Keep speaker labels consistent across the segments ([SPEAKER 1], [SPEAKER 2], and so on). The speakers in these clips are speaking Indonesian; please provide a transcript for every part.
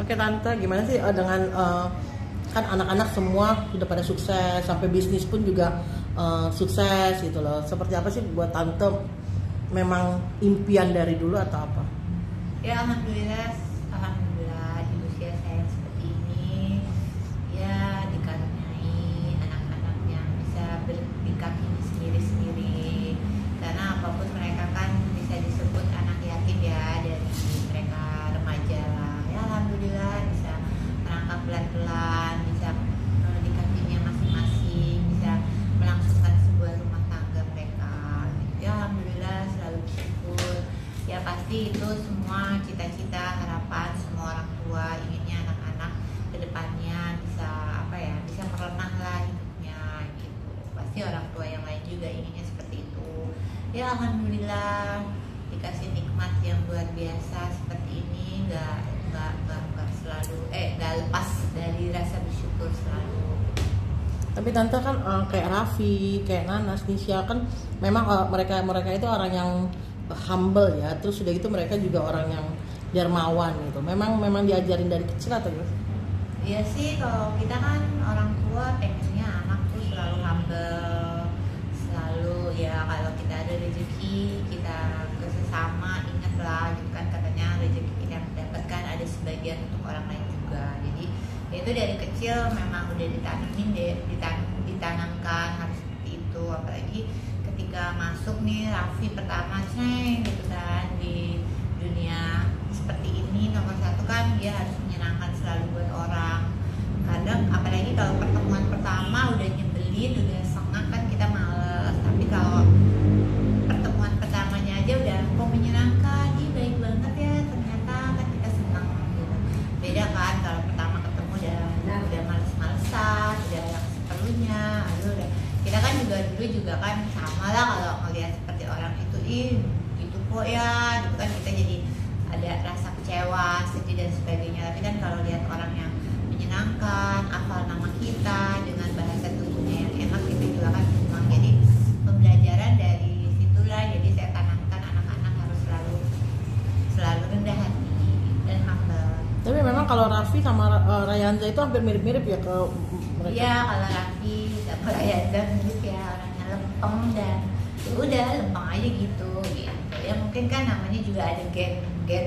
[SPEAKER 1] Oke Tante, gimana sih dengan kan anak-anak semua sudah pada sukses, sampai bisnis pun juga sukses gitu loh. Seperti apa sih buat Tante, memang impian dari dulu atau apa?
[SPEAKER 2] Ya alhamdulillah di usia saya seperti ini ya dikaruniai anak-anak yang bisa berdikap ini sendiri-sendiri, karena apapun mereka kan bisa disebut anak yatim ya dari mereka remaja lah. Ya alhamdulillah bisa merangkak pelan-pelan, bisa di kakinya masing-masing, bisa melangsungkan sebuah rumah tangga mereka. Ya alhamdulillah, selalu bersyukur. Ya pasti itu semua cita-cita harapan semua orang tua, inginnya anak-anak kedepannya bisa bisa merenah lah hidupnya gitu. Pasti orang tua yang lain juga inginnya seperti itu. Ya alhamdulillah dikasih nikmat yang luar biasa seperti ini, nggak selalu nggak lepas dari rasa bersyukur selalu.
[SPEAKER 1] Tapi Tante kan kayak Raffi, kayak Nanas, Nisha kan memang mereka itu orang yang humble ya. Terus sudah gitu mereka juga orang yang dermawan gitu. Memang diajarin dari kecil atau gimana?
[SPEAKER 2] Iya sih, kalau kita kan orang tua pengennya anak tuh selalu humble, selalu ya kalau kita ada rezeki kita ke sesama ingat lah gitu kan, katanya rezeki kita mendapatkan ada sebagian untuk orang lain juga. Jadi itu dari kecil memang udah ditanamkan harus seperti itu. Apalagi ketika masuk nih Raffi pertama gitu kan di dunia seperti ini, nomor satu kan dia harus menyenangkan selalu buat orang. Kadang apalagi kalau pertemuan pertama udah nyebelin, udah sengak kan kita males. Tapi kalau pertemuan pertamanya aja udah kok menyenangkan, ih baik banget ya, ternyata kan kita senang gitu. Beda kan kalau pertama ketemu udah males-malesan, udah yang seperlunya. Udah kita kan dulu juga kan sama lah kalau ngelihat seperti orang itu, gitu kok ya gitu kan, kita jadi ada rasa kecewa, sedih dan sebagainya. Tapi kan kalau lihat orang yang menyenangkan, hafal nama kita dengan bahasa tubuhnya yang enak, kita juga kan senang. Jadi pembelajaran dari situlah, jadi saya tanamkan anak-anak harus selalu rendah hati dan humble.
[SPEAKER 1] Tapi memang kalau Raffi sama Rayanza itu hampir mirip-mirip ya ke mereka?
[SPEAKER 2] Iya, kalau Raffi sama Rayanza mirip ya, orangnya lempeng dan ya udah lempeng aja gitu. Ya mungkin kan namanya juga ada gen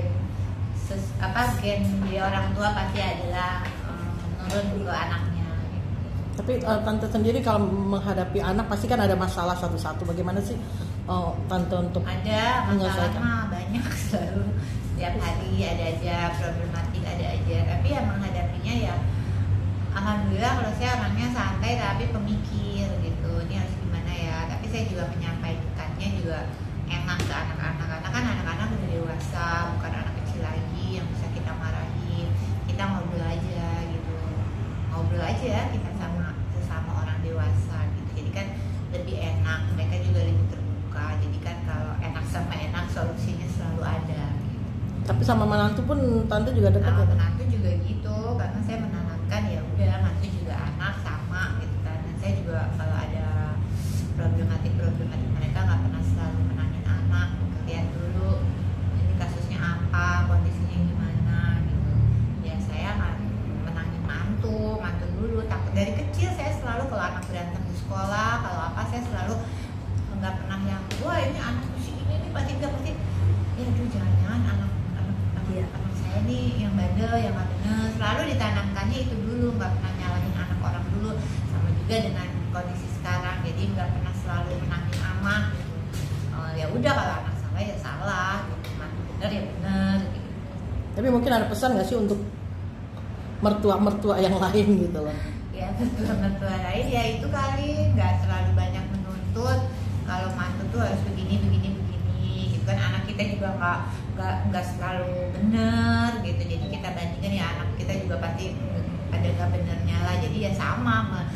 [SPEAKER 2] dia orang tua pasti adalah menurun ke anaknya.
[SPEAKER 1] Tapi Tante sendiri kalau menghadapi anak pasti kan ada masalah satu-satu. Bagaimana sih Tante untuk
[SPEAKER 2] ada
[SPEAKER 1] menyelesaikan?
[SPEAKER 2] masalah banyak selalu, setiap hari ada aja problematik, ada aja. Tapi ya menghadapinya ya alhamdulillah kalau saya orangnya santai tapi pemikir gitu, ini harus gimana ya. Tapi saya juga menyampaikannya juga enak ke anak-anak, karena kan anak-anak udah dewasa, bukan anak kecil lagi yang bisa kita marahin. Kita ngobrol aja gitu, ngobrol aja kita sesama orang dewasa gitu. Jadi kan lebih enak, mereka juga lebih terbuka. Jadi kan kalau enak sama enak solusinya selalu ada gitu.
[SPEAKER 1] Tapi sama menantu pun Tante juga dekat ya?
[SPEAKER 2] Menantu juga gitu, karena saya menanamkan ya udah menantu juga anak sama gitu kan. Dan saya juga kalau ada problematik mereka nggak pernah selalu menangin anak, lihat dulu ini kasusnya apa, kondisinya gimana gitu. Ya saya nggak menangin mantu dulu. Takut dari kecil saya selalu kalau anak berantem di sekolah, kalau apa saya selalu nggak pernah yang wah ini anak si ini pasti ya aduh jangan anak saya nih yang bandel, yang nggak bener. Selalu ditanamkannya itu dulu, nggak pernah nyalahin anak orang dulu. Sama juga dengan kondisi sekarang, jadi nggak pernah selalu menangin aman gitu. Ya udah kalau anak salah ya salah gitu, bener ya bener gitu.
[SPEAKER 1] Tapi mungkin ada pesan nggak sih untuk mertua yang lain gitu loh?
[SPEAKER 2] Ya mertua lain ya itu kali, nggak terlalu banyak menuntut. Kalau mantu tuh harus begini gitu kan. Anak kita juga nggak selalu benar gitu, jadi kita bandingkan ya anak kita juga pasti ada nggak benernya lah. Jadi ya sama